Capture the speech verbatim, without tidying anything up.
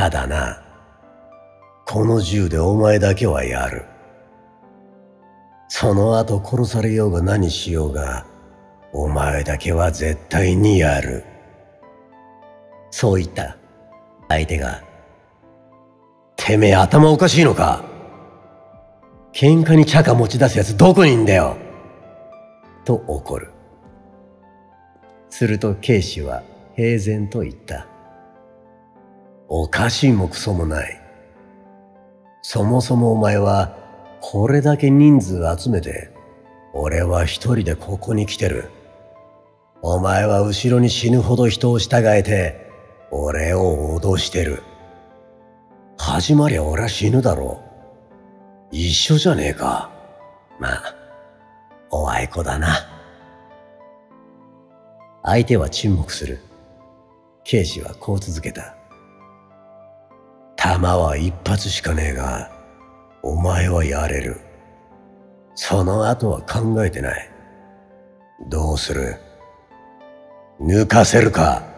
ただな、この銃でお前だけはやる。その後殺されようが何しようが、お前だけは絶対にやる。そう言った。相手が、てめえ頭おかしいのか？喧嘩に茶か持ち出すやつどこにいんだよと怒る。すると警視は平然と言った。おかしいもクソもない。そもそもお前はこれだけ人数集めて、俺は一人でここに来てる。お前は後ろに死ぬほど人を従えて、俺を脅してる。始まりゃ俺は死ぬだろう。一緒じゃねえか。まあ、おあいこだな。相手は沈黙する。警視はこう続けた。弾は一発しかねえが、お前はやれる。その後は考えてない。どうする？抜かせるか？